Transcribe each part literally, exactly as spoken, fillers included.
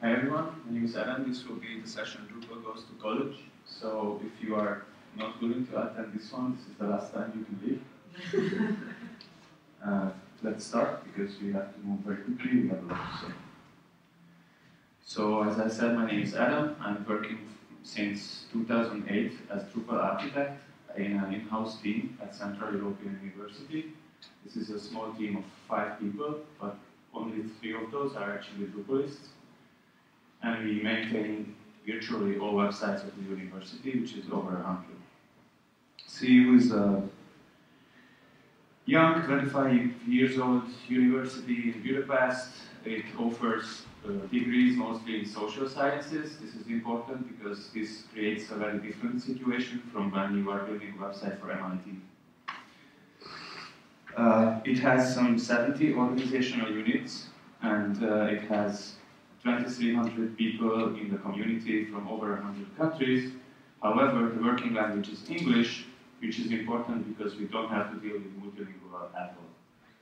Hi everyone, my name is Adam. This will be the session Drupal goes to college. So if you are not willing to attend this one, this is the last time you can leave. uh, let's start because we have to move very quickly. We have a lot to say. So as I said, my name is Adam. I'm working since two thousand eight as Drupal architect in an in-house team at Central European University. This is a small team of five people, but only three of those are actually Drupalists. And we maintain virtually all websites of the university, which is over a hundred. C U is a young, twenty-five years old university in Budapest. It offers uh, degrees mostly in social sciences. This is important because this creates a very different situation from when you are building a website for M I T. Uh, it has some seventy organizational units, and uh, it has twenty-three hundred people in the community from over one hundred countries. However, the working language is English, which is important because we don't have to deal with multilingual at all.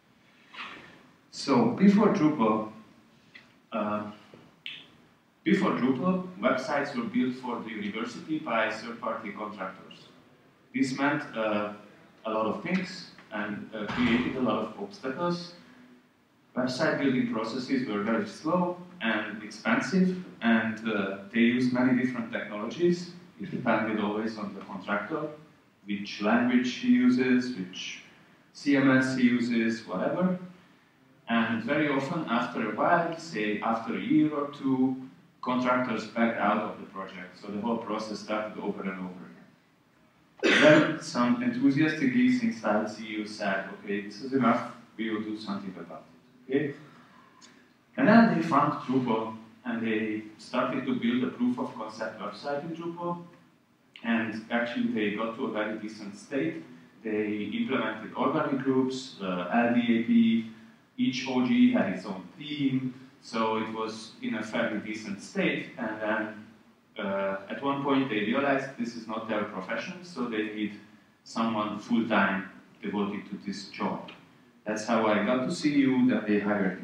So, before Drupal, uh, before Drupal, websites were built for the university by third-party contractors. This meant uh, a lot of things and uh, created a lot of obstacles. Website building processes were very slow and expensive, and uh, they used many different technologies. It depended always on the contractor, which language he uses, which C M S he uses, whatever. And very often, after a while, say after a year or two, contractors backed out of the project. So the whole process started over and over again. Then some enthusiastic geeks inside C U said, okay, this is enough, we will do something about it. Okay? And then they found Drupal, and they started to build a proof of concept website in Drupal. And actually, they got to a very decent state. They implemented organic groups, uh, L D A P, each O G had its own theme, so it was in a fairly decent state. And then uh, at one point, they realized this is not their profession, so they need someone full-time devoted to this job. That's how I got to C U, that they hired me.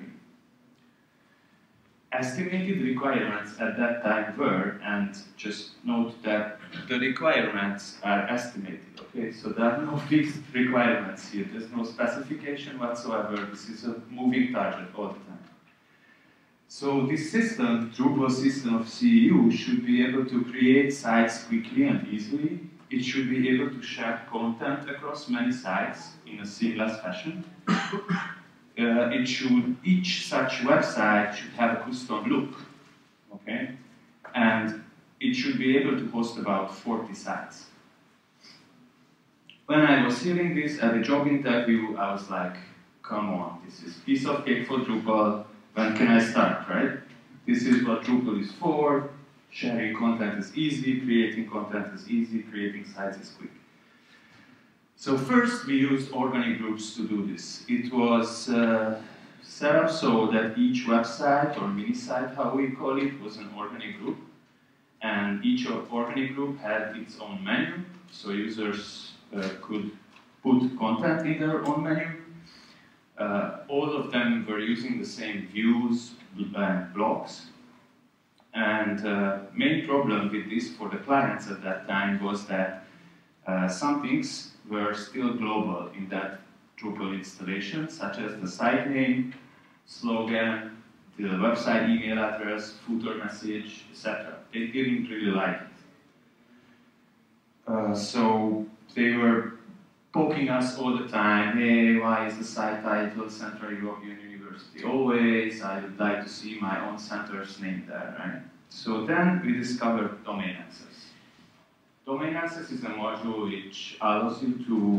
Estimated requirements at that time were, and just note that the requirements are estimated, okay? So there are no fixed requirements here. There's no specification whatsoever. This is a moving target all the time. So this system, Drupal system of C U, should be able to create sites quickly and easily. It should be able to share content across many sites in a seamless fashion. Uh, it should, each such website should have a custom look, okay? And it should be able to host about forty sites. When I was hearing this at the job interview, I was like, come on, this is piece of cake for Drupal, when can I start, right? This is what Drupal is for, sharing content is easy, creating content is easy, creating sites is quick. So first, we used organic groups to do this. It was uh, set up so that each website or mini site, how we call it, was an organic group. And each organic group had its own menu, so users uh, could put content in their own menu. Uh, all of them were using the same views and blocks. And the uh, main problem with this for the clients at that time was that uh, some things were still global in that Drupal installation, such as the site name, slogan, the website email address, footer message, et cetera. They didn't really like it. Uh, so they were poking us all the time, hey, why is the site title Central European University always? I would like to see my own center's name there, right? So then we discovered domain access. Domain access is a module which allows you to,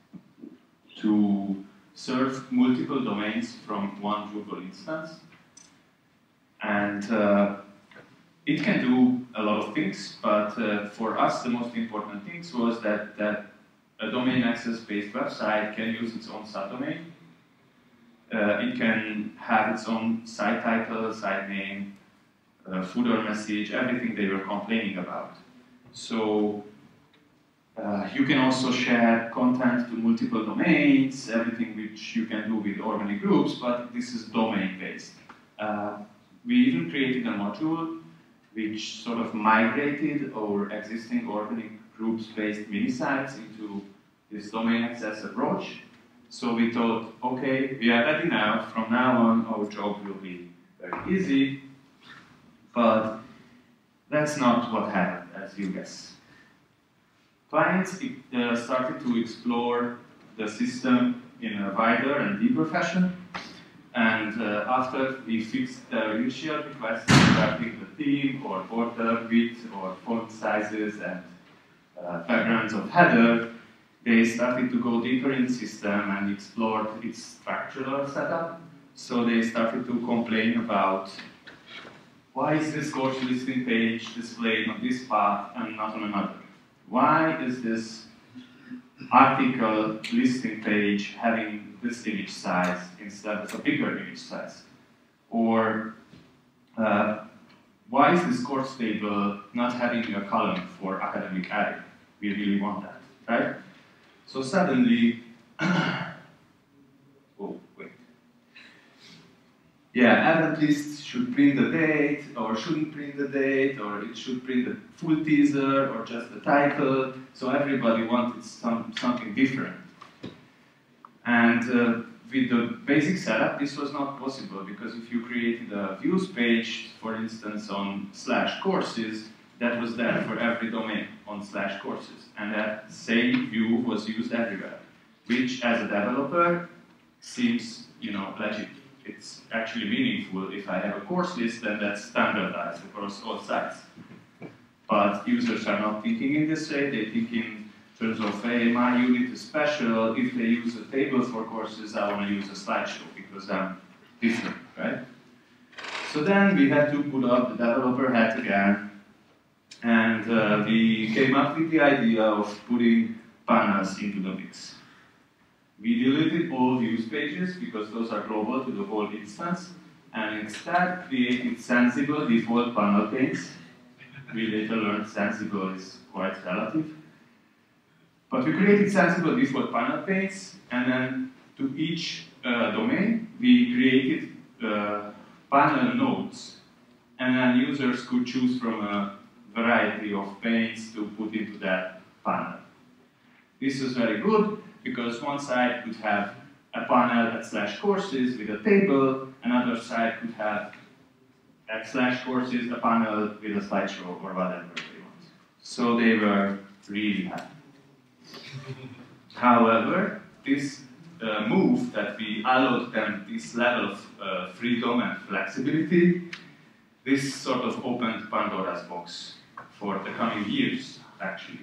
to serve multiple domains from one Drupal instance. And uh, it can do a lot of things, but uh, for us the most important things was that, that a domain access-based website can use its own subdomain. Uh, it can have its own site title, site name, uh, footer message, everything they were complaining about. So uh, you can also share content to multiple domains, everything which you can do with organic groups, but this is domain-based. Uh, we even created a module which sort of migrated our existing organic groups-based mini-sites into this domain access approach. So we thought, okay, we are ready now. From now on, our job will be very easy. But that's not what happened, as you guess. Clients uh, started to explore the system in a wider and deeper fashion. And uh, after we fixed the initial requests regarding the theme or border width or font sizes and uh, backgrounds of header, they started to go deeper in the system and explored its structural setup. So they started to complain about why is this course listing page displayed on this path and not on another? Why is this article listing page having this image size instead of a bigger image size? Or uh, why is this course table not having a column for academic area? We really want that, right? So suddenly, oh, wait. Yeah, event lists should print the date, or shouldn't print the date, or it should print the full teaser, or just the title. So everybody wanted some, something different. And uh, with the basic setup, this was not possible, because if you created a views page, for instance, on slash courses, that was there for every domain on slash courses. And that same view was used everywhere, which as a developer seems, you know, legit. It's actually meaningful. If I have a course list, then that's standardized across all sites. But users are not thinking in this way. They think in terms of, hey, my unit is special. If they use a table for courses, I want to use a slideshow because I'm different, right? So then we had to put up the developer hat again. And uh, we came up with the idea of putting panels into the mix. We deleted all views pages because those are global to the whole instance, and instead created sensible default panel panes. We later learned sensible is quite relative. But we created sensible default panel panes, and then to each uh, domain, we created uh, panel nodes, and then users could choose from a variety of panes to put into that panel. This is very good because one side could have a panel at slash courses with a table, another side could have at slash courses a panel with a slideshow or whatever they want. So they were really happy. However, this uh, move that we allowed them this level of uh, freedom and flexibility, this sort of opened Pandora's box for the coming years, actually.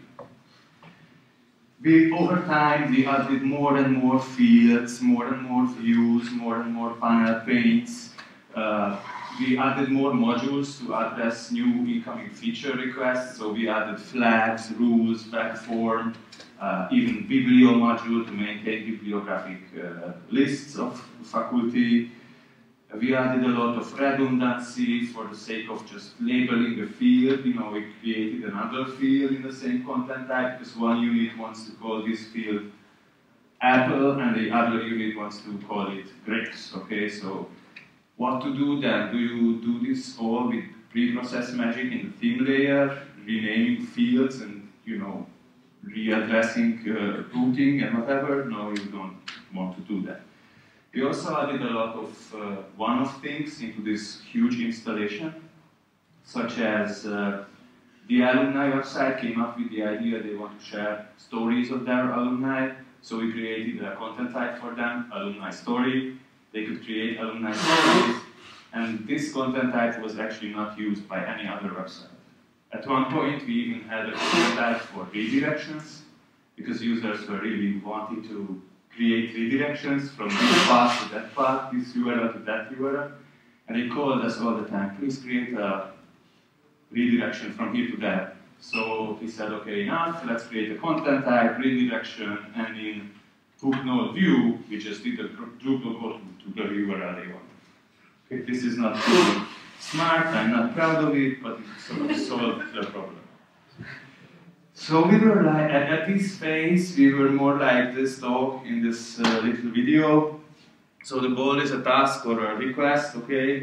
We, over time, we added more and more fields, more and more views, more and more panel panes. Uh, we added more modules to address new incoming feature requests. So we added flags, rules, back form, uh, even biblio module to maintain bibliographic uh, lists of faculty. We added a lot of redundancy for the sake of just labeling a field. You know, we created another field in the same content type because one unit wants to call this field apple and the other unit wants to call it grapes. Okay, so what to do then? Do you do this all with preprocess magic in the theme layer, renaming fields and, you know, readdressing uh, routing and whatever? No, you don't want to do that. We also added a lot of uh, one-off things into this huge installation, such as uh, the alumni website came up with the idea they want to share stories of their alumni, so we created a content type for them, alumni story. They could create alumni stories, and this content type was actually not used by any other website. At one point, we even had a content type for redirections, because users were really wanting to create redirections from this path to that path, this U R L to that U R L. And they called us all the time, please create a redirection from here to there. So we said, okay, enough, let's create a content type, redirection, and in hook node view, we just did a Drupal code to the U R L they want. Okay, this is not really smart, I'm not proud of it, but it sort of solved the problem. So we were like, at, at this phase, we were more like this dog in this uh, little video. So the goal is a task or a request, okay?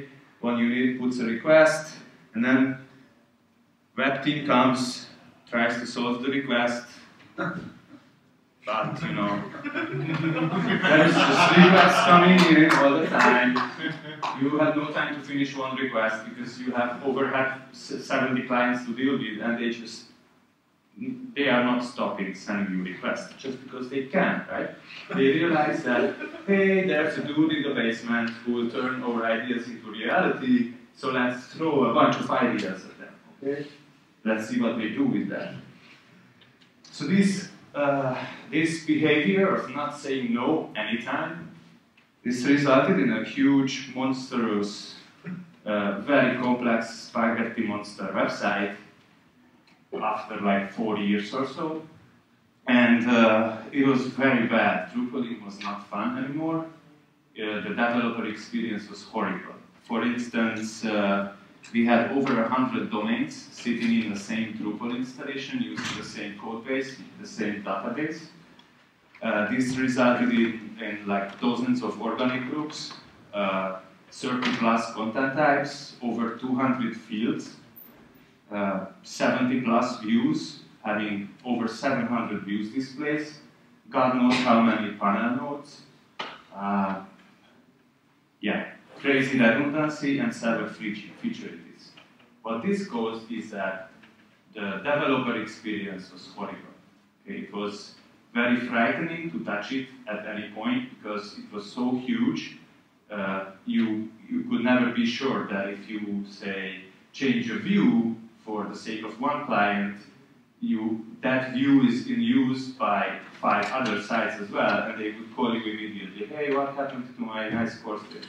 one unit puts a request, and then web team comes, tries to solve the request, but you know, there's just requests coming in all the time. You have no time to finish one request because you have overhead seventy clients to deal with, and they just they are not stopping sending you requests just because they can, right? They realize that, hey, there's a dude in the basement who will turn our ideas into reality, so let's throw a bunch of ideas at them, okay? Let's see what they do with that. So this, uh, this behavior of not saying no anytime, this resulted in a huge, monstrous, uh, very complex spaghetti monster website after like four years or so. And uh, it was very bad. Drupal was not fun anymore. Uh, the developer experience was horrible. For instance, uh, we had over one hundred domains sitting in the same Drupal installation using the same code base, the same database. Uh, this resulted in, in like dozens of organic groups, uh, thirty plus content types, over two hundred fields, uh, seventy plus views, having over seven hundred views displays, God knows how many panel nodes. Uh, yeah, crazy redundancy and several featurities. What this caused is that the developer experience was horrible. Okay? It was very frightening to touch it at any point because it was so huge. Uh, you, you could never be sure that if you, say, change a view for the sake of one client, you, that view is in use by five other sites as well, and they would call you immediately, hey, what happened to my nice course paper?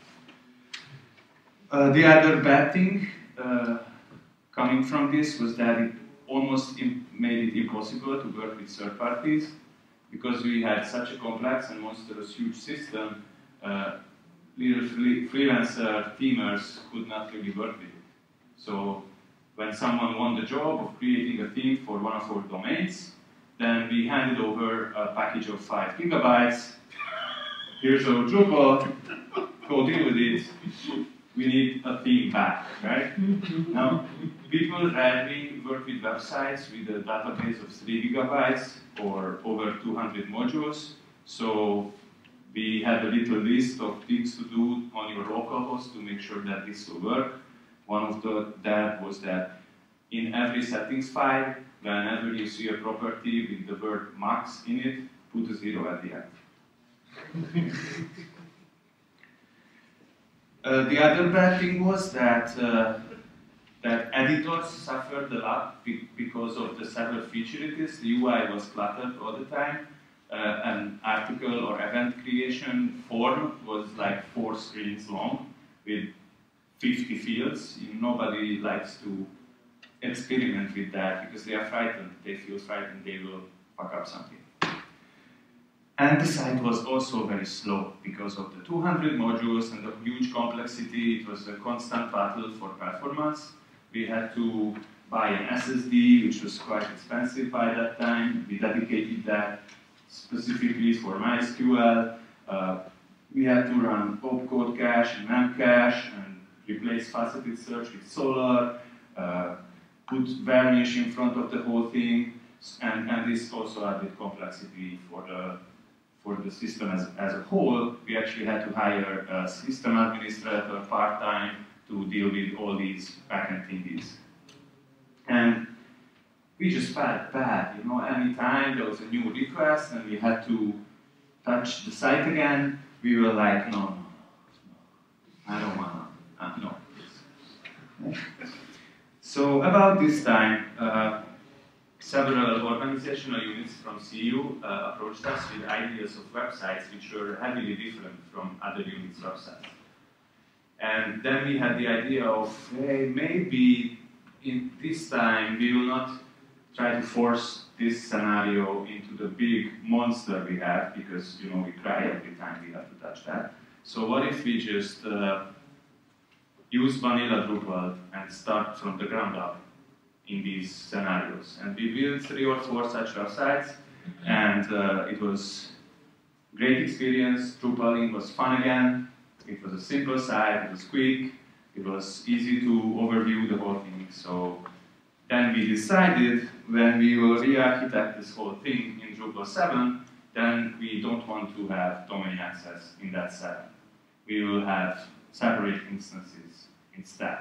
Uh, the other bad thing uh, coming from this was that it almost made it impossible to work with third parties because we had such a complex and monstrous huge system. Uh, little free freelancer teamers could not really work with it. So when someone won the job of creating a theme for one of our domains, then we handed over a package of five gigabytes. Here's our Drupal, go deal with it. We need a theme back, right? Now, people rarely work with websites with a database of three gigabytes or over two hundred modules. So we had a little list of things to do on your localhost to make sure that this will work. One of the, that was that in every settings file, whenever you see a property with the word max in it, put a zero at the end. Uh, the other bad thing was that uh, that editors suffered a lot be because of the several featurities. The U I was cluttered all the time. Uh, an article or event creation form was like four screens long with fifty fields. Nobody likes to experiment with that because they are frightened. They feel frightened they will fuck up something. And the site was also very slow because of the two hundred modules and the huge complexity. It was a constant battle for performance. We had to buy an S S D, which was quite expensive by that time. We dedicated that specifically for MySQL. Uh, we had to run opcode cache and memcache and replace faceted search with Solr, uh, put varnish in front of the whole thing, and, and this also added complexity for the for the system as, as a whole. We actually had to hire a system administrator part-time to deal with all these backend thingies. And we just felt bad, you know, anytime there was a new request and we had to touch the site again, we were like, no, no, no, no I don't want to, uh, no, please. So about this time, uh, several organizational units from C U uh, approached us with ideas of websites which were heavily different from other units' websites. And then we had the idea of, hey, maybe in this time we will not try to force this scenario into the big monster we have, because you know we cry every time we have to touch that. So what if we just uh, use vanilla Drupal and start from the ground up in these scenarios? And we built three or four such websites, and uh, it was great experience. Drupaling was fun again. It was a simple site, it was quick, It was easy to overview the whole thing. So then we decided, when we will re-architect this whole thing in Drupal seven, then we don't want to have domain access in that seven. We will have separate instances instead.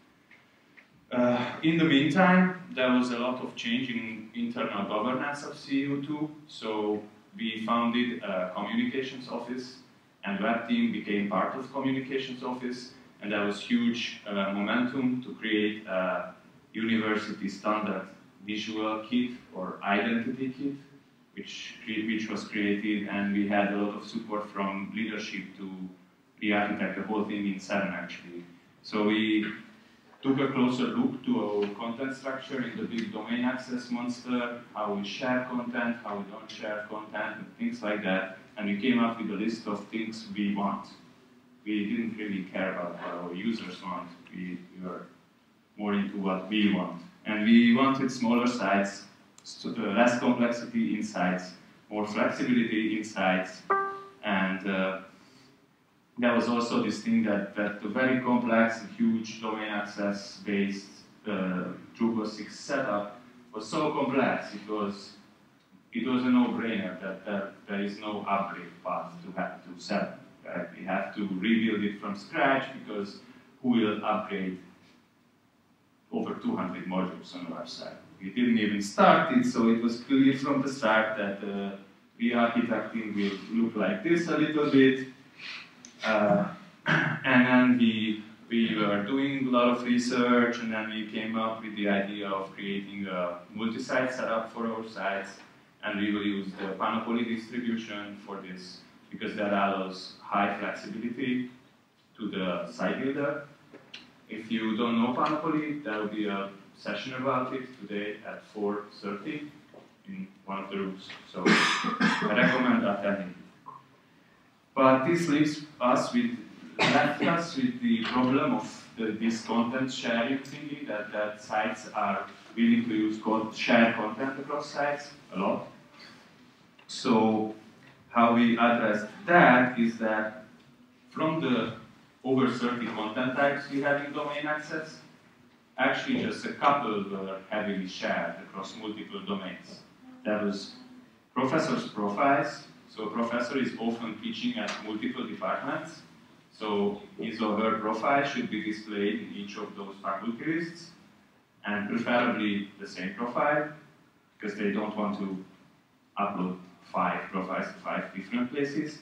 Uh, in the meantime, there was a lot of change in internal governance of C U two, so we founded a communications office, and web team became part of communications office, and there was huge uh, momentum to create a university standard visual kit or identity kit, which, which was created, and we had a lot of support from leadership to re-architect the whole thing in seven actually. So we took a closer look to our content structure in the big domain access monster, how we share content, how we don't share content, and things like that. And we came up with a list of things we want. We didn't really care about what our users want. We, we were more into what we want. And we wanted smaller sites, less complexity in sites, more flexibility in sites, and uh, there was also this thing that, that the very complex and huge domain access-based uh, Drupal six setup was so complex, it was, it was a no-brainer that, that there is no upgrade path to have to seven. Right? We have to rebuild it from scratch, because who will upgrade over two hundred modules on the website? We didn't even start it, so it was clear from the start that uh, re-architecting will look like this a little bit. Uh, and then we, we were doing a lot of research, and then we came up with the idea of creating a multi-site setup for our sites, and we will use the Panoply distribution for this, because that allows high flexibility to the site builder. If you don't know Panoply, there will be a session about it today at four thirty in one of the rooms, so I recommend attending it. But this leaves us with, left us with the problem of the, this content sharing thingy, that, that sites are willing to use code, share content across sites a lot. So how we addressed that is that from the over thirty content types we had in domain access, actually just a couple were heavily shared across multiple domains. There was professors' profiles. So a professor is often teaching at multiple departments, so his or her profile should be displayed in each of those faculty lists, and preferably the same profile, because they don't want to upload five profiles to five different places.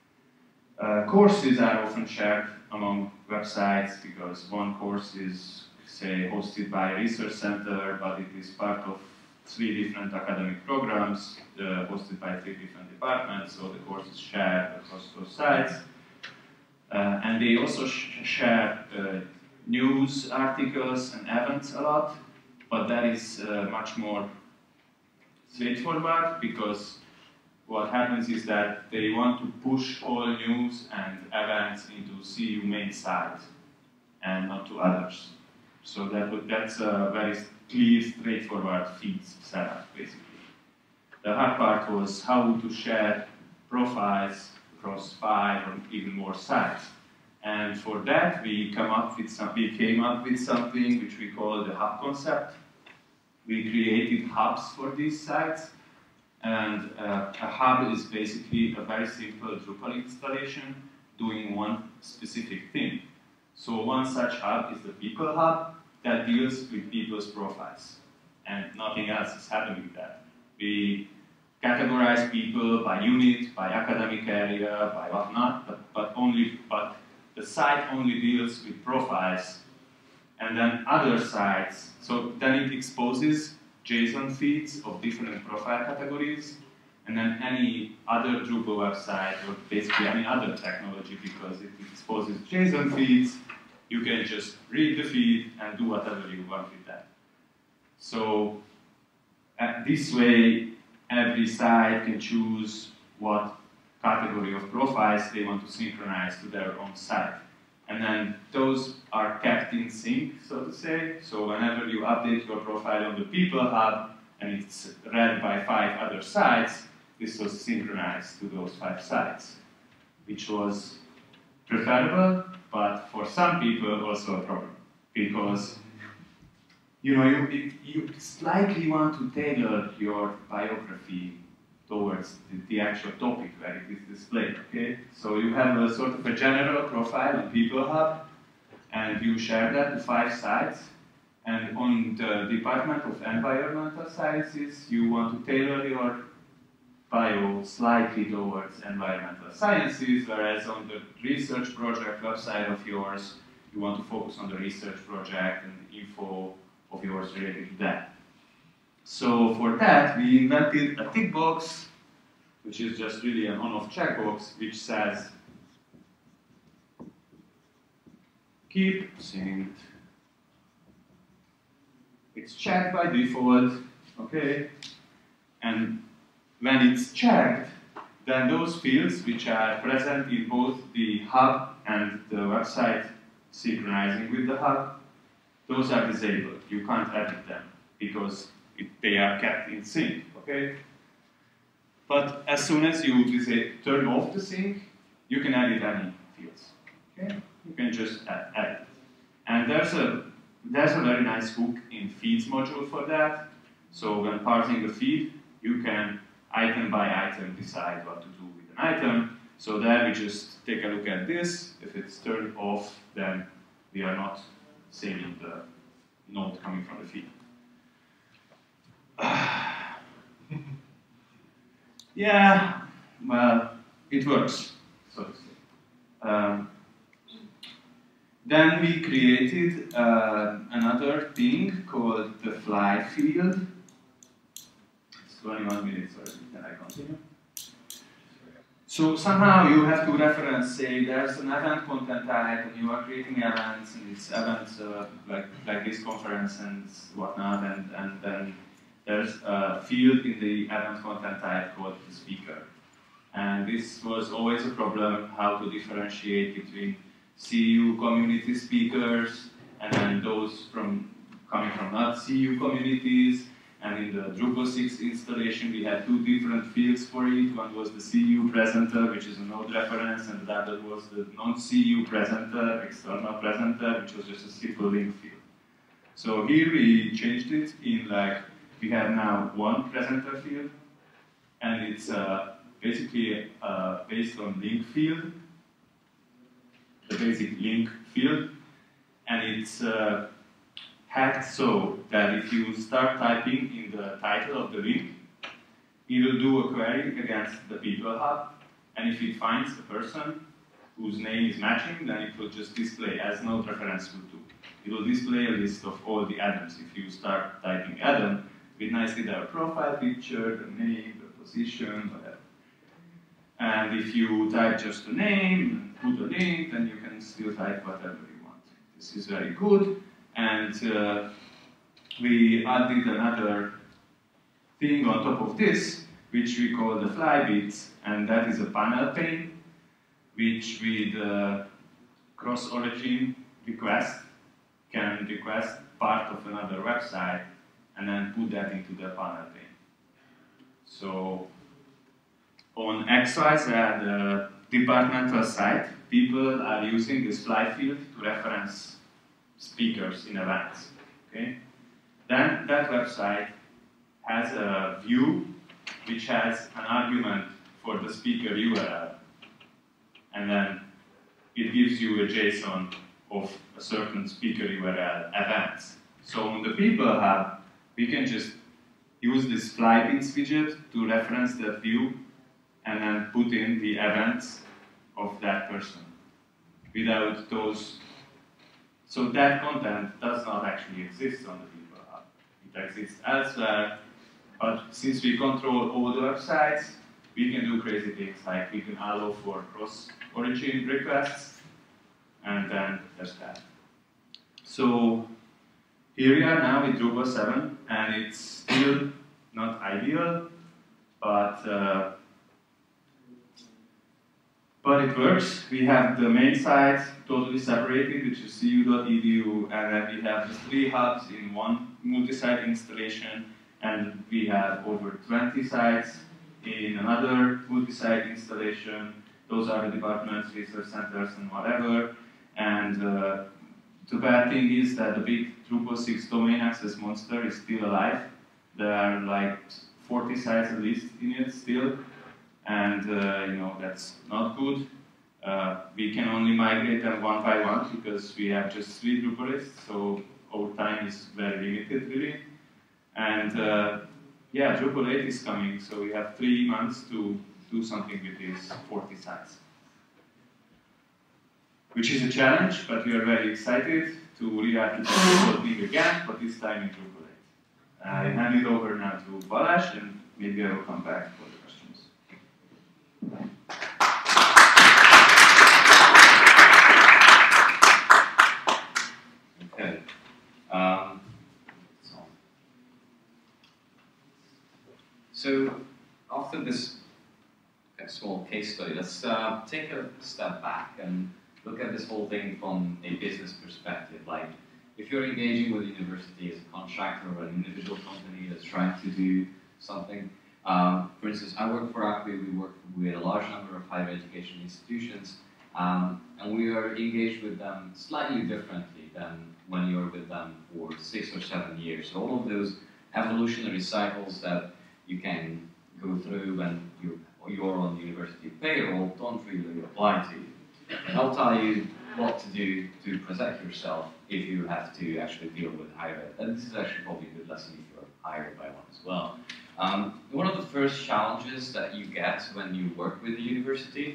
Uh, courses are often shared among websites, because one course is, say, hosted by a research center, but it is part of three different academic programs uh, hosted by three different departments, so the course is shared across those sites. Uh, and they also sh share uh, news articles and events a lot, but that is uh, much more straightforward, because what happens is that they want to push all news and events into C U main site and not to others. So that would, that's a very clear, straightforward feeds setup, basically. The hard part was how to share profiles across five or even more sites. And for that, we come up with some, we came up with something which we call the hub concept. We created hubs for these sites, and uh, a hub is basically a very simple Drupal installation doing one specific thing. So one such hub is the people hub that deals with people's profiles, and nothing else is happening with that. We categorize people by unit, by academic area, by whatnot, but, but only but the site only deals with profiles, and then other sites. So then it exposes JSON feeds of different profile categories, and then any other Drupal website, or basically any other technology, because it exposes JSON feeds, you can just read the feed and do whatever you want with that. So uh, this way, every site can choose what category of profiles they want to synchronize to their own site. And then those are kept in sync, so to say. So whenever you update your profile on the People Hub and it's read by five other sites, this was synchronized to those five sites, which was preferable but for some people also a problem, because you know you, you slightly want to tailor your biography towards the, the actual topic where it is displayed, okay? So you have a sort of a general profile on PeopleHub, and you share that to five sites, and on the Department of Environmental Sciences, you want to tailor your bio slightly towards environmental sciences, whereas on the research project website of yours, you want to focus on the research project and the info of yours related to that. So for that, we invented a tick box, which is just really an on-off checkbox, which says, keep synced. It's checked by default, okay? And when it's checked, then those fields which are present in both the hub and the website synchronizing with the hub, those are disabled. You can't edit them because it, they are kept in sync, okay? But as soon as you say, turn off the sync, you can edit any fields, okay? You can just add, edit. And there's a, there's a very nice hook in feeds module for that. So when parsing a feed, you can item by item decide what to do with an item. So there we just take a look at this. If it's turned off, then we are not saving the node coming from the feed. Yeah, well, it works, so to say. Um, then we created uh, another thing called the fly field. It's twenty-one minutes already. Can I continue? So somehow you have to reference, say, there's an event content type, and you are creating events, and it's events uh, like like this conference and whatnot, and and then there's a field in the event content type called the speaker. And this was always a problem, how to differentiate between C U community speakers and then those from coming from not C U communities. And in the Drupal six installation, we had two different fields for it. One was the C U presenter, which is a node reference, and the other was the non-C U presenter, external presenter, which was just a simple link field. So here we changed it in like, we have now one presenter field, and it's uh, basically uh, based on link field, the basic link field, and it's uh, hacked so that if you start typing in the title of the link, it will do a query against the PeopleHub, and if it finds a person whose name is matching, then it will just display as node reference would do. It will display a list of all the Adams. If you start typing Adam, with nicely their profile picture, the name, the position, whatever. And if you type just the name and put a link, then you can still type whatever you want. This is very good. And uh, we added another thing on top of this, which we call the flybits, and that is a panel pane, which with uh, cross-origin request can request part of another website and then put that into the panel pane. So on X Y Z uh, departmental site, people are using this fly field to reference speakers in events. Okay? Then that website has a view which has an argument for the speaker U R L, and then it gives you a JSON of a certain speaker U R L events. So on the PeopleHub, we can just use this flybits widget to reference that view and then put in the events of that person without those. So that content does not actually exist on the PeopleHub. It exists elsewhere, but since we control all the websites, we can do crazy things like we can allow for cross-origin requests, and then there's that. So here we are now with Drupal seven, and it's still not ideal, but uh, but it works. We have the main site totally separated, which is C U dot E D U, and then we have the three hubs in one multi-site installation, and we have over twenty sites in another multi-site installation. Those are the departments, research centers, and whatever. And uh, the bad thing is that the big Drupal six domain access monster is still alive. There are like forty sites at least in it still, and uh, you know that's not good. Uh, we can only migrate them one by one because we have just three Drupalists, so our time is very limited really. And uh, yeah, Drupal eight is coming, so we have three months to do something with these forty sites. Which is a challenge, but we are very excited to re-architect the whole thing again, but this time in Drupal eight. I hand it over now to Balázs, and maybe I will come back for the questions. Okay. Um, so after this okay, small case study, let's uh, take a step back and look at this whole thing from a business perspective. Like, if you're engaging with a university as a contractor or an individual company that's trying to do something, um, for instance, I work for Acquia. We work with a large number of higher education institutions, um, and we are engaged with them slightly differently than when you're with them for six or seven years. So all of those evolutionary cycles that you can go through when you, you're on the university payroll don't really apply to you. And I'll tell you what to do to protect yourself if you have to actually deal with higher ed. And this is actually probably a good lesson if you're hired by one as well. Um, one of the first challenges that you get when you work with a university,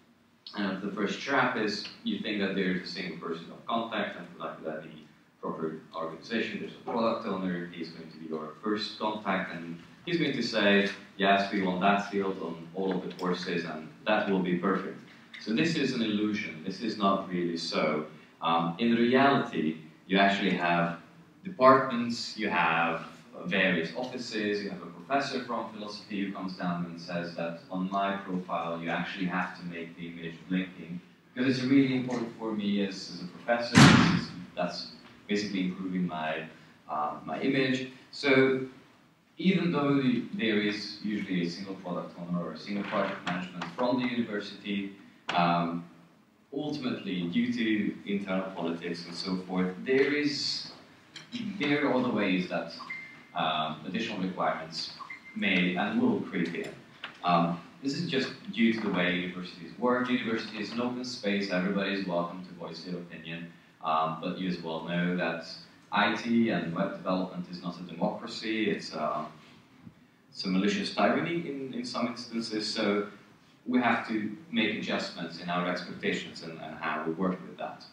and the first trap is you think that there's a single person of contact, and like that the proper organization, there's a product owner, he's going to be your first contact, and he's going to say, yes, we want that field on all of the courses, and that will be perfect. So this is an illusion. This is not really so. Um, in reality, you actually have departments, you have various offices, you have a professor from philosophy who comes down and says that on my profile, you actually have to make the image blinking, because it's really important for me as, as a professor. This is, that's basically improving my, uh, my image. So even though the, there is usually a single product owner or a single project management from the university, Um, ultimately, due to internal politics and so forth, there is there are other ways that um, additional requirements may and will creep in. Um, this is just due to the way universities work. University is an open space; everybody is welcome to voice their opinion. Um, but you as well know that I T and web development is not a democracy; it's, uh, it's a malicious tyranny in, in some instances. So we have to make adjustments in our expectations and, and how we work with that.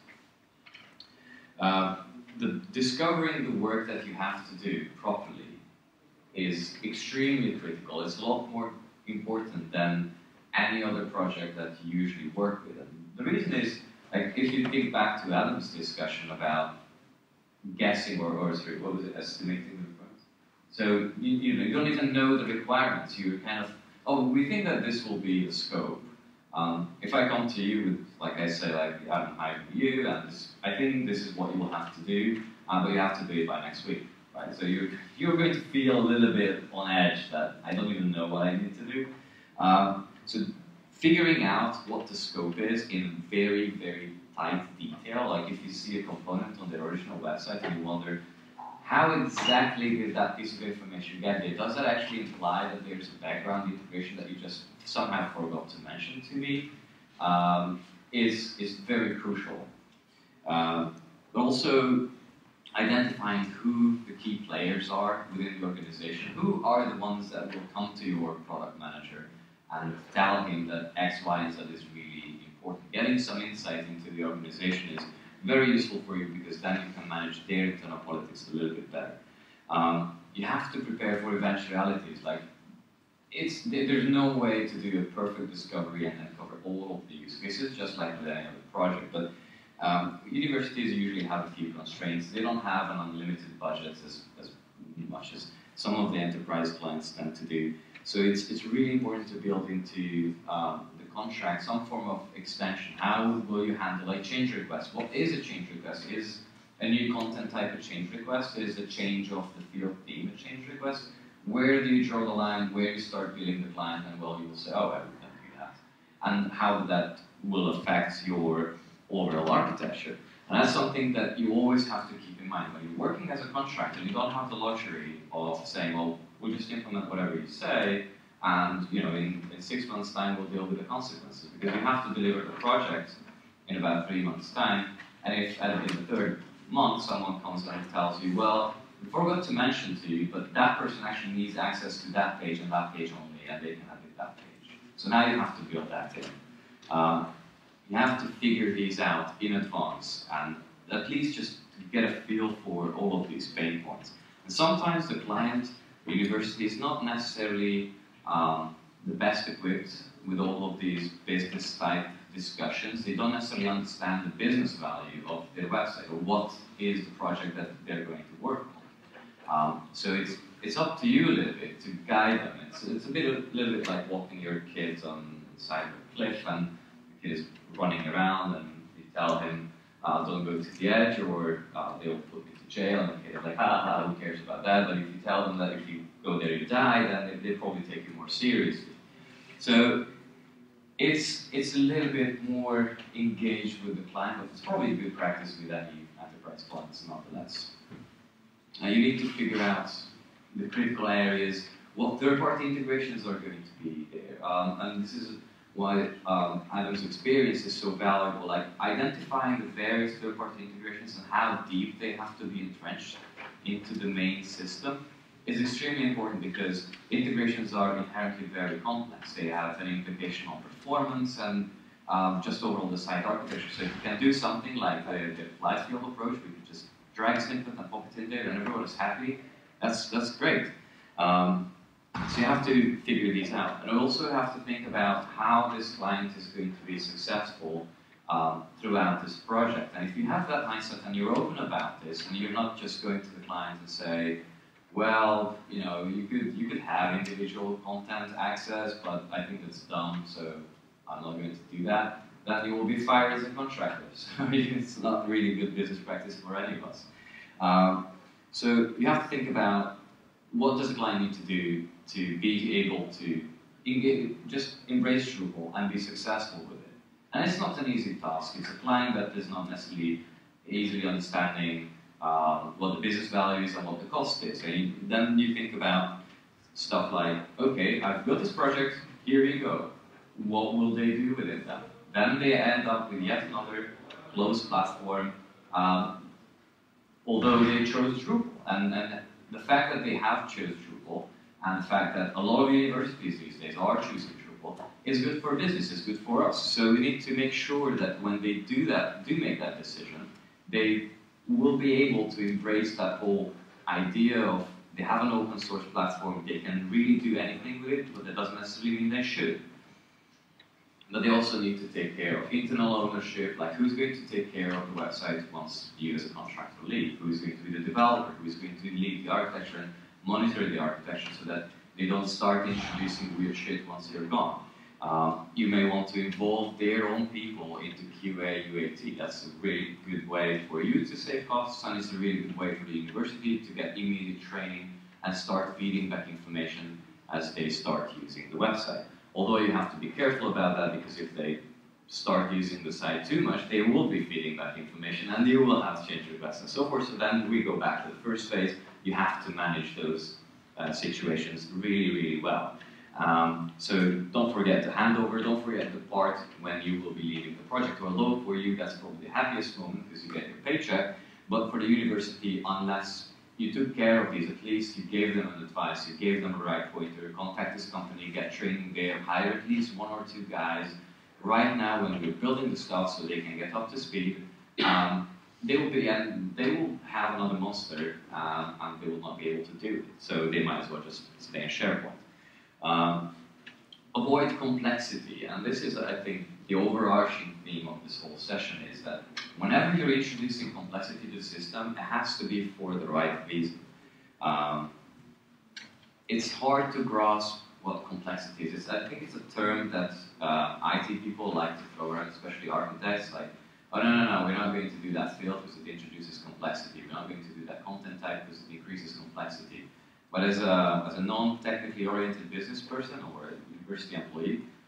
Uh, the, discovering the work that you have to do properly is extremely critical. It's a lot more important than any other project that you usually work with. And the reason is, like, if you think back to Adam's discussion about guessing or, or sorry, what was it, estimating the requirements. So you, you know, you don't even know the requirements. You're kind of, oh, we think that this will be the scope. Um, if I come to you with, like I say, like, I'm hiring you, and this, I think this is what you will have to do, uh, but you have to do it by next week, right? So you're, you're going to feel a little bit on edge that I don't even know what I need to do. Um, so figuring out what the scope is in very, very tight detail, like if you see a component on the original website and you wonder, how exactly did that piece of information get there? Does that actually imply that there's a background integration that you just somehow forgot to mention to me? Um, is, is very crucial. Um, but also identifying who the key players are within the organization. Who are the ones that will come to your product manager and tell him that X, Y, and Z is really important. Getting some insight into the organization is very useful for you, because then you can manage their internal politics a little bit better. Um, you have to prepare for eventualities. Like, it's there's no way to do a perfect discovery and then cover all of the use cases, just like with any other project. But um, universities usually have a few constraints. They don't have an unlimited budget as, as much as some of the enterprise clients tend to do. So it's it's really important to build into um, contract some form of extension. How will you handle a change request? What is a change request? Is a new content type a change request? Is a change of the field theme a change request? Where do you draw the line? Where you start billing the client? And well, you will say, oh, I would not do that. And how that will affect your overall architecture. And that's something that you always have to keep in mind. When you're working as a contractor, you don't have the luxury of saying, well, we'll just implement whatever you say, and you know, in, in six months' time, we'll deal with the consequences. Because you have to deliver the project in about three months' time, and if at the third month, someone comes and tells you, well, we forgot to mention to you, but that person actually needs access to that page and that page only, and they can have it that page. So now you have to build that in. Um, you have to figure these out in advance, and at least just to get a feel for all of these pain points. And sometimes the client, the university, is not necessarily um, the best equipped with all of these business type discussions. They don't necessarily understand the business value of their website, or what is the project that they're going to work on. Um, so it's it's up to you a little bit to guide them. It's it's a bit a little bit like walking your kids on the side of a cliff, and the kid is running around, and you tell him, uh, "Don't go to the edge, or uh, they'll put me to jail." And the kid is like, "Ha ha, who cares about that?" But if you tell them that if you go there you die, then they, they probably take you more seriously. So it's it's a little bit more engaged with the client, but it's probably good practice with any enterprise clients, nonetheless. Now you need to figure out the critical areas, what third-party integrations are going to be there. Um, and this is why um, Adam's experience is so valuable, like identifying the various third-party integrations and how deep they have to be entrenched into the main system is extremely important, because integrations are inherently very complex. They have an implication on performance and um, just overall the site architecture. So if you can do something like the, the flight field approach, we can just drag a snippet and pop it in there and everyone is happy, that's, that's great. Um, so you have to figure these out. And you also have to think about how this client is going to be successful um, throughout this project. And if you have that mindset and you're open about this, and you're not just going to the client and say, well, you know, you could, you could have individual content access, but I think that's dumb, so I'm not going to do that. That you will be fired as a contractor. So it's not really good business practice for any of us. Um, so you have to think about what does the client need to do to be able to engage, just embrace Drupal and be successful with it. And it's not an easy task. It's a client that is not necessarily easily understanding um, what the business value is and what the cost is. And you, then you think about stuff like, okay, I've got this project, here you go. What will they do with it then? Then they end up with yet another closed platform, um, although they chose Drupal. And, and the fact that they have chosen Drupal, and the fact that a lot of universities these days are choosing Drupal, is good for business, is good for us. So we need to make sure that when they do that, do make that decision, they will be able to embrace that whole idea of they have an open source platform, they can really do anything with it, but that doesn't necessarily mean they should. But they also need to take care of internal ownership, like who's going to take care of the website once you as a contractor leave, who's going to be the developer, who's going to lead the architecture and monitor the architecture so that they don't start introducing weird shit once you're gone. Um, you may want to involve their own people into Q A, U A T. That's a really good way for you to save costs, and it's a really good way for the university to get immediate training and start feeding back information as they start using the website. Although you have to be careful about that, because if they start using the site too much, they will be feeding back information and you will have to change requests and so forth. So then we go back to the first phase. You have to manage those uh, situations really, really well. Um, so don't forget the handover, don't forget the part when you will be leaving the project. Although for you that's probably the happiest moment because you get your paycheck, but for the university, unless you took care of these, at least you gave them an advice, you gave them a right pointer, contact this company, get training there, hire at least one or two guys. Right now, when we're building the stuff so they can get up to speed, um, they will be, and they will have another monster, um, and they will not be able to do it. So they might as well just stay in SharePoint. Um, avoid complexity, and this is, I think, the overarching theme of this whole session is that whenever you're introducing complexity to the system, it has to be for the right reason. Um, it's hard to grasp what complexity is. It's, I think it's a term that uh, I T people like to throw around, especially architects, like, oh no, no, no, we're not going to do that field because it introduces complexity. We're not going to do that content type because it increases complexity. But as a, as a non-technically oriented business person or a university employee,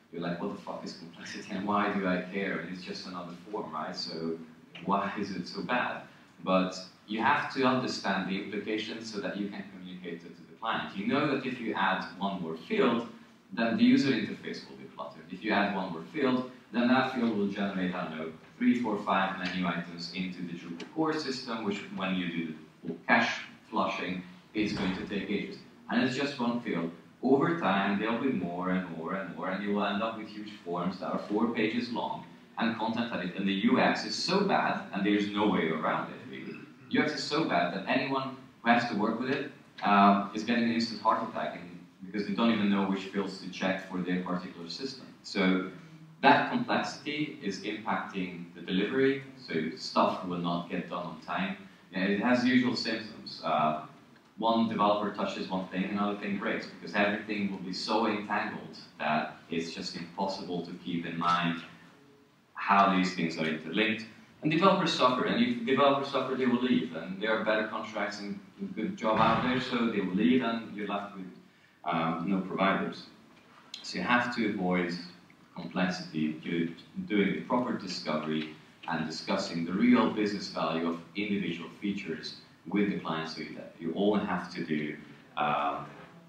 you're like, what the fuck is complexity and why do I care? And it's just another form, right? So why is it so bad? But you have to understand the implications so that you can communicate it to the client. You know that if you add one more field, then the user interface will be cluttered. If you add one more field, then that field will generate, I don't know, three, four, five menu items into the Drupal core system, which when you do the full cache flushing, is going to take ages. And it's just one field. Over time, there'll be more and more and more, and you will end up with huge forms that are four pages long, and content edit, and the U X is so bad, and there's no way around it, really. U X is so bad that anyone who has to work with it um, is getting an instant heart attack, and, because they don't even know which fields to check for their particular system. So that complexity is impacting the delivery, so stuff will not get done on time. And it has the usual symptoms. Uh, one developer touches one thing, another thing breaks, because everything will be so entangled that it's just impossible to keep in mind how these things are interlinked. And developers suffer, and if developers suffer, they will leave. And there are better contracts and a good job out there, so they will leave, and you're left with um, no providers. So you have to avoid complexity, you're doing the proper discovery and discussing the real business value of individual features with the client, so that you only have to do um,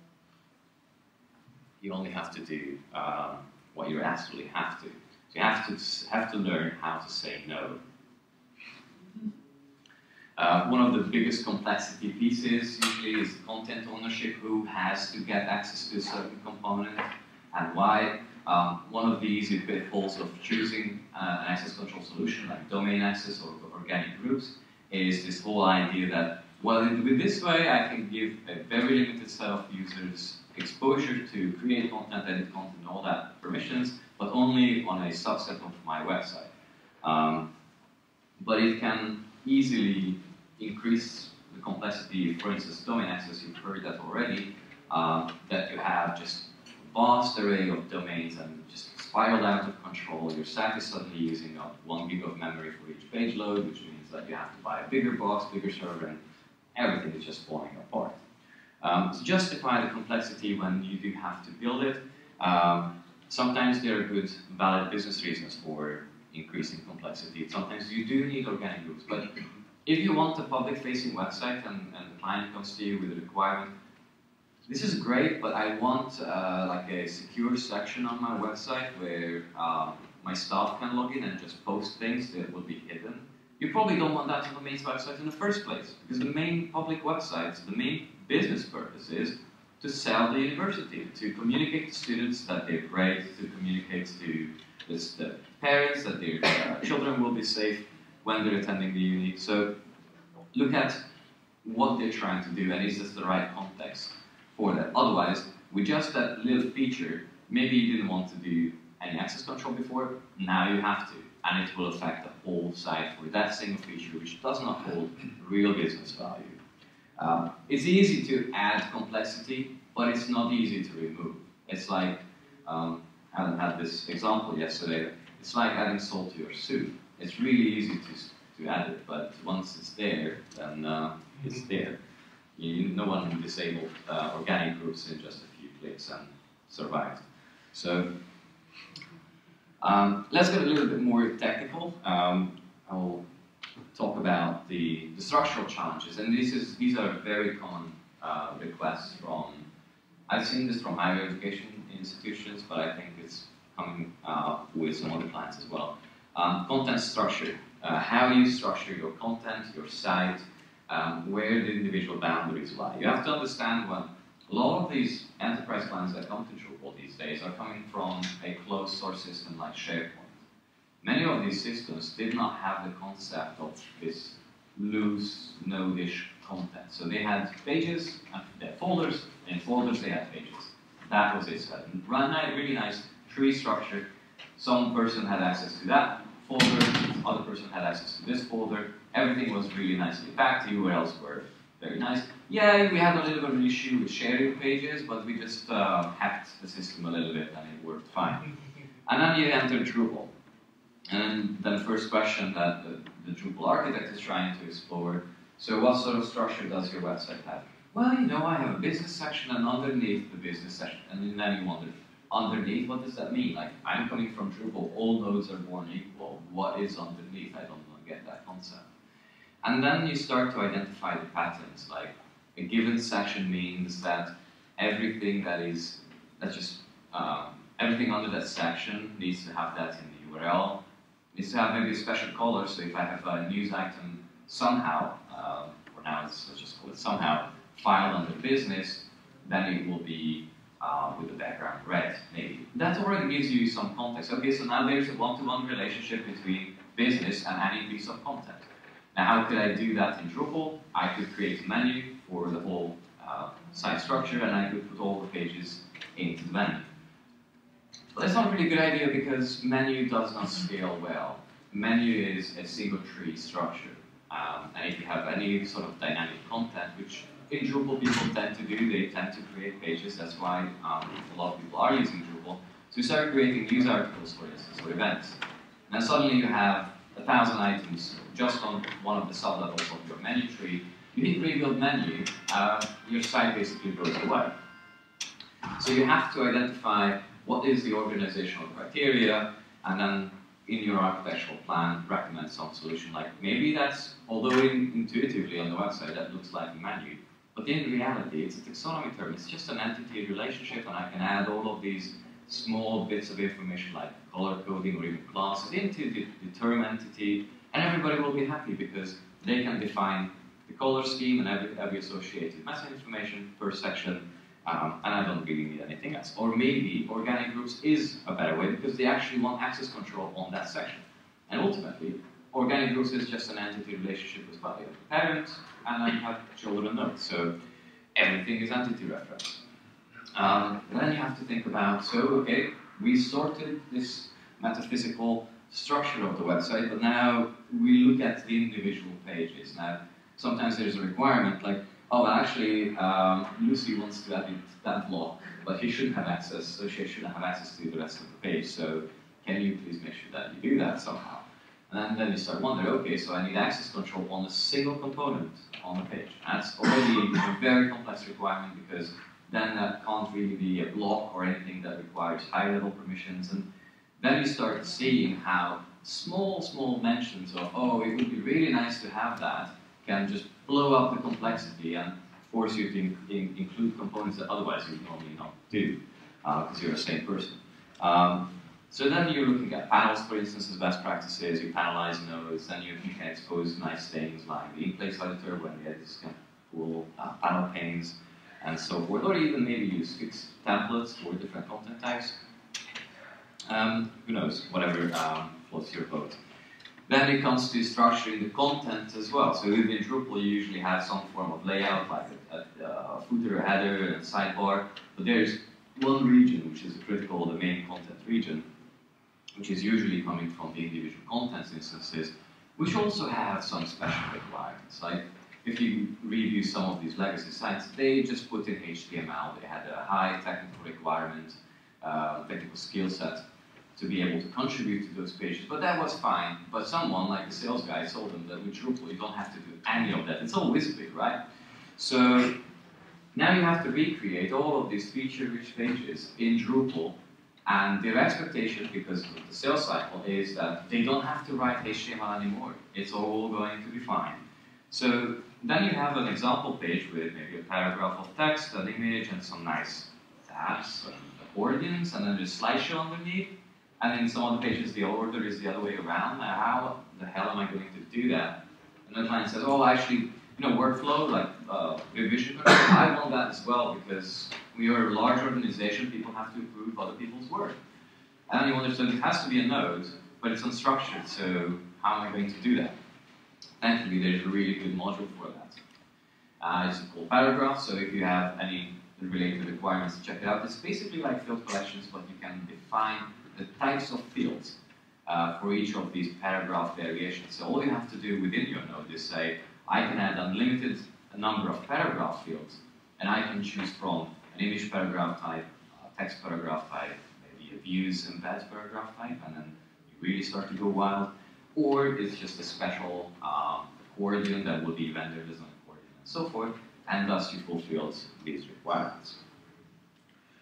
you only have to do um, what you absolutely have to. So you have to have to learn how to say no. Uh, one of the biggest complexity pieces usually is content ownership. Who has to get access to a certain component and why? Um, one of the easy pitfalls of choosing uh, an access control solution like domain access or organic groups is this whole idea that, well, with this way I can give a very limited set of users exposure to create content, edit content, and all that permissions, but only on a subset of my website. Um, but it can easily increase the complexity. For instance, domain access, you've heard that already, uh, that you have just a vast array of domains and just spiraled out of control. Your site is suddenly using up one gig of memory for each page load, which means that you have to buy a bigger box, bigger server, and everything is just falling apart. Um, to justify the complexity when you do have to build it, um, sometimes there are good, valid business reasons for increasing complexity. Sometimes you do need organic groups, but if you want a public-facing website and, and the client comes to you with a requirement, this is great, but I want uh, like a secure section on my website where um, my staff can log in and just post things that will be hidden. You probably don't want that on the main website in the first place, because the main public websites, the main business purpose is to sell the university, to communicate to students that they're great, to communicate to this, the parents that their uh, children will be safe when they're attending the uni. So look at what they're trying to do, and is this the right context for that? Otherwise, with just that little feature, maybe you didn't want to do any access control before, now you have to, and it will affect the whole site for that single feature, which does not hold real business value. Um, it's easy to add complexity, but it's not easy to remove. It's like, um, Alan had this example yesterday, it's like adding salt to your soup. It's really easy to, to add it, but once it's there, then uh, it's there. You, no one disabled uh, organic groups in just a few clicks and survived. So um, let's get a little bit more technical. Um, I'll talk about the, the structural challenges, and this is, these are very common uh, requests from, I've seen this from higher education institutions, but I think it's coming uh, with some other clients as well. Um, content structure, uh, how you structure your content, your site, um, where the individual boundaries lie. You have to understand what a lot of these enterprise clients that come to Drupal these days are coming from a closed source system like SharePoint. Many of these systems did not have the concept of this loose, node-ish content. So they had pages, and they had folders, and in folders they had pages. That was it. So run a really nice tree structure. Some person had access to that folder, other person had access to this folder. Everything was really nicely packed. The U R Ls were very nice. Yeah, we had a little bit of an issue with sharing pages, but we just uh, hacked the system a little bit and it worked fine. And then you enter Drupal. And then the first question that the, the Drupal architect is trying to explore, so what sort of structure does your website have? Well, you know, I have a business section, and underneath the business section, and then you wonder, underneath, what does that mean? Like, I'm coming from Drupal, all nodes are born equal. What is underneath? I don't get that concept. And then you start to identify the patterns, like a given section means that everything that is, that's just, um, everything under that section needs to have that in the U R L, needs to have maybe a special color, so if I have a news item somehow, um, or now let's just call it somehow, filed under business, then it will be uh, with the background red, maybe. That already gives you some context. Okay, so now there's a one-to-one relationship between business and any piece of content. Now, how could I do that in Drupal? I could create a menu for the whole uh, site structure, and I could put all the pages into the menu. But that's not a really good idea because menu does not scale well. Menu is a single tree structure. Um, and if you have any sort of dynamic content, which in Drupal people tend to do, they tend to create pages. That's why um, a lot of people are using Drupal. So you start creating news articles, for instance, or events. And suddenly you have a thousand items just on one of the sub-levels of your menu tree. You hit rebuild menu, uh, your site basically goes away. So you have to identify what is the organizational criteria, and then in your architectural plan, recommend some solution. Like maybe that's, although in, intuitively on the website that looks like a menu, but in reality it's a taxonomy term. It's just an entity relationship, and I can add all of these small bits of information like color coding or even classes into the, the term entity, and everybody will be happy because they can define the color scheme and every, every associated meta information per section, um, and I don't really need anything else. Or maybe organic groups is a better way because they actually want access control on that section. And ultimately, organic groups is just an entity relationship with value of the parent, and I have children nodes, so everything is entity reference. Um, then you have to think about, so okay, we sorted this metaphysical structure of the website, but now we look at the individual pages. Now, sometimes there's a requirement like, oh, actually, um, Lucy wants to edit that block, but he shouldn't have access, so she shouldn't have access to the rest of the page. So can you please make sure that you do that somehow? And then, then you start wondering, okay, so I need access control on a single component on the page. That's already a very complex requirement because then that can't really be a block or anything that requires high-level permissions. And then you start seeing how small, small mentions of, oh, it would be really nice to have that, can just blow up the complexity and force you to in in include components that otherwise you would normally not do, because uh, you're the same person. Um, so then you're looking at panels, for instance, as best practices. You panelize nodes, then you, you can expose nice things like the in-place editor when you get this kind of cool uh, panel panes, and so forth, or even maybe use fixed templates for different content types. Um, who knows, whatever um, floats your boat. Then it comes to structuring the content as well. So within Drupal, you usually have some form of layout, like a, a, a footer, a header, and a sidebar. But there's one region, which is critical, the main content region, which is usually coming from the individual content instances, which also have some special requirements. Like if you review some of these legacy sites, they just put in H T M L. They had a high technical requirement, uh, technical skill set to be able to contribute to those pages, but that was fine. But someone, like the sales guy, told them that with Drupal you don't have to do any of that. It's all WYSIWYG, right? So now you have to recreate all of these feature-rich pages in Drupal, and their expectation, because of the sales cycle, is that they don't have to write H T M L anymore. It's all going to be fine. So then you have an example page with maybe a paragraph of text, an image, and some nice tabs and accordions, and then just slideshow underneath. And in some of the pages, the order is the other way around. Now, how the hell am I going to do that? And the client says, oh, actually, you know, workflow, like uh, revision control, I want that as well because we are a large organization, people have to approve other people's work. And you understand it has to be a node, but it's unstructured, so how am I going to do that? Thankfully, there's a really good module for that. Uh, it's called Paragraph, so if you have any related requirements, check it out. It's basically like field collections, but you can define the types of fields uh, for each of these paragraph variations. So all you have to do within your node is say, I can add unlimited number of paragraph fields, and I can choose from an image paragraph type, uh, text paragraph type, maybe a views embed paragraph type, and then you really start to go wild. Or it's just a special um, accordion that will be rendered as an accordion and so forth, and thus you fulfill these requirements.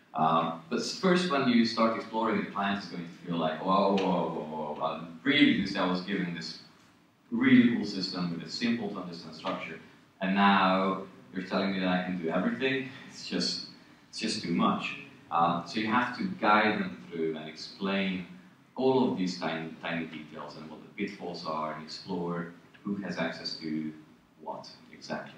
Um, but first, when you start exploring, the client is going to feel like, whoa, whoa, whoa, whoa. Uh, previously, I was given this really cool system with a simple to understand structure, and now you're telling me that I can do everything. It's just, it's just too much. Uh, so you have to guide them through and explain all of these tiny, tiny details and what the pitfalls are, and explore who has access to what exactly.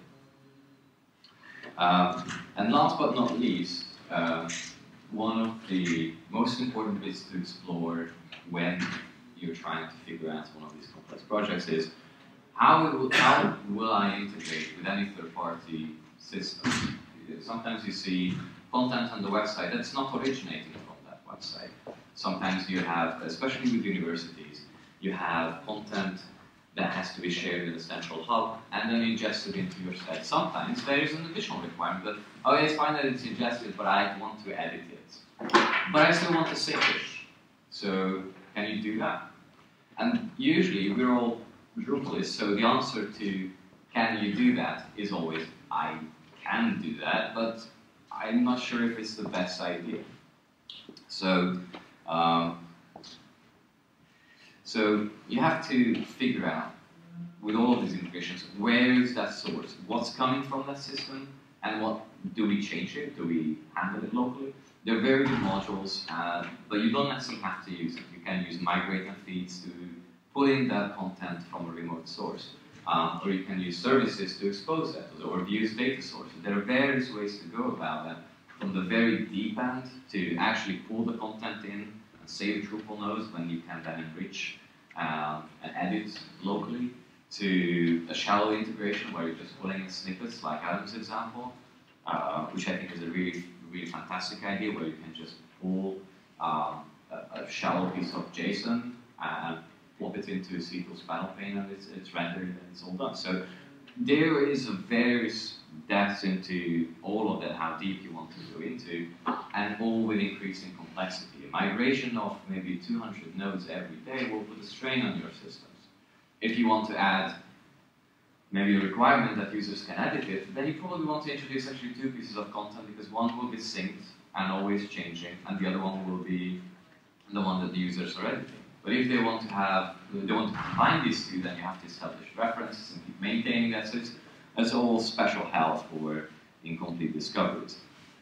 Um, and last but not least, uh, one of the most important bits to explore when you're trying to figure out one of these complex projects is how will, how will I integrate with any third-party system? Sometimes you see content on the website that's not originating from that website. Sometimes you have, especially with universities, you have content that has to be shared with a central hub and then ingested into your site. Sometimes there is an additional requirement that, oh, it's fine that it's ingested, but I want to edit it. But I still want to sync it. So can you do that? And usually we're all Drupalists, so the answer to can you do that is always I can do that, but I'm not sure if it's the best idea. So, um, so you have to figure out with all of these integrations, where is that source? What's coming from that system? And what do we change it? Do we handle it locally? They're very good modules, uh, but you don't necessarily have to use it. You can use migrating feeds to pull in that content from a remote source. Um, or you can use services to expose that, or use data sources. There are various ways to go about that, from the very deep end to actually pull the content in and save Drupal nodes when you can then enrich um, and edit locally, to a shallow integration where you're just pulling in snippets, like Adam's example, uh, which I think is a really, really fantastic idea, where you can just pull um, a, a shallow piece of JSON and plop it into a S Q L panel pane, and it's, it's rendered and it's all done. So there is a various depths into all of that, how deep you want to go into, and all with increasing complexity. A migration of maybe two hundred nodes every day will put a strain on your systems. If you want to add maybe a requirement that users can edit it, then you probably want to introduce actually two pieces of content, because one will be synced and always changing, and the other one will be the one that the users are editing. But if they want to have, they want to combine these two, then you have to establish references and keep maintaining that. So it's, it's all special hell for incomplete discoveries.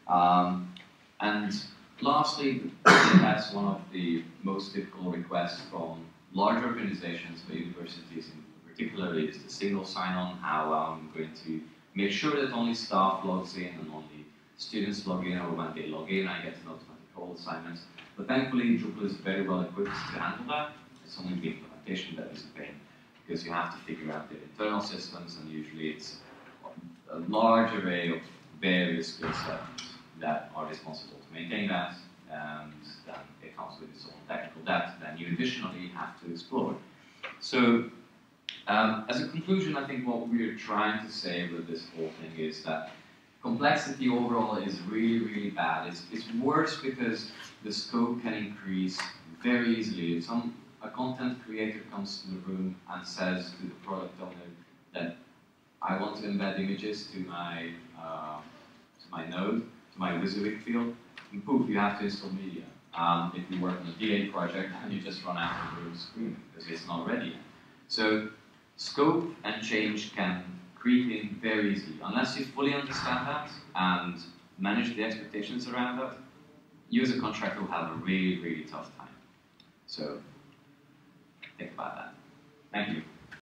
Um, and lastly, that's one of the most typical requests from large organizations, but universities in particular, is the single sign-on, how I'm going to make sure that only staff logs in and only students log in, or when they log in, I get an automatic call assignments. But thankfully, Drupal is very well equipped to handle that. It's only the implementation that is a pain, because you have to figure out their internal systems, and usually it's a large array of various skill sets that are responsible to maintain that, and then it comes with its own technical depth that you additionally have to explore. So, um, as a conclusion, I think what we're trying to say with this whole thing is that complexity overall is really, really bad. It's, it's worse because the scope can increase very easily. If some, a content creator comes to the room and says to the product owner that I want to embed images to my, uh, to my node, to my WYSIWYG field, and poof, you have to install media. Um, if you work on a D A project, and you just run out of the room screaming because it's not ready yet. So scope and change can creep in very easily. Unless you fully understand that and manage the expectations around that, you as a contractor will have a really, really tough time. So think about that. Thank you.